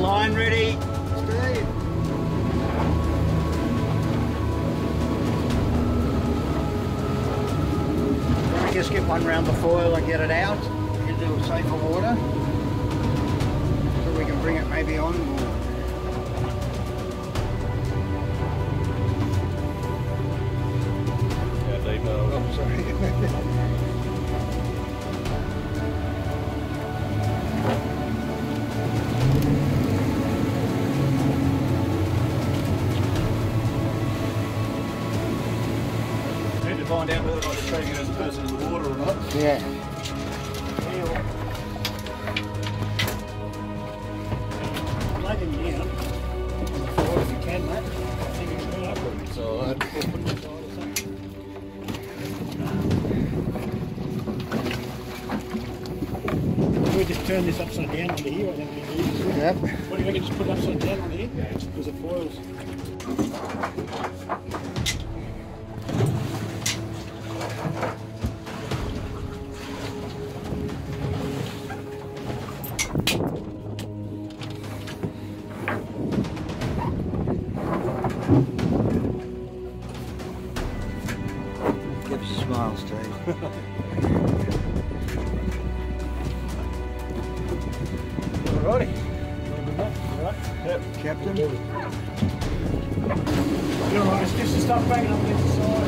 line ready. Steve. Let me just get one round the foil and get it out into safer water. So we can bring it maybe on board. Oh, sorry. Need to find out whether or not it's taking this person in the water or not. Yeah. Plug him down on the floor if you can, mate. I think he's going upward. So I'll put him aside or something. We just turn this upside down onto here, I think we need to. Yep. What do you reckon, just put it upside down onto here? Because it foils. Give us a smile, Steve. Alrighty. Alright. Yep. Captain. You're alright, it's just the stuff banging up against the side.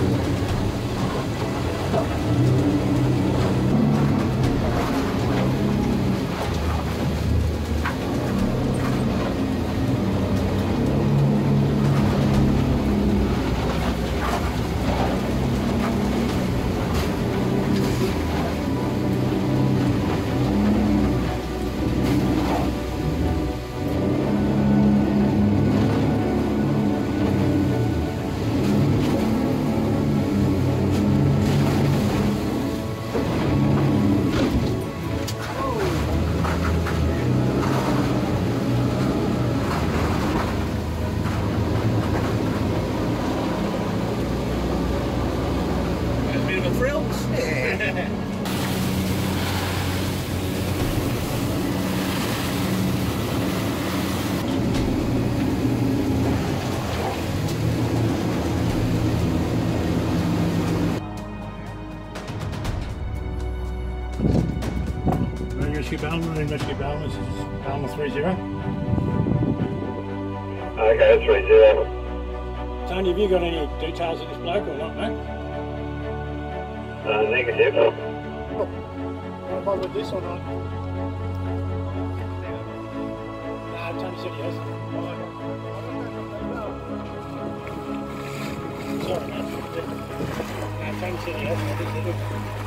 Rescue Ballina, Rescue Ballina, this is Ballina 30. Okay, 30. Tony, have you got any details of this bloke or not, mate? Negative. Want to bother with this or not? No, Tony said he has. Sorry, mate. No, Tony said he has.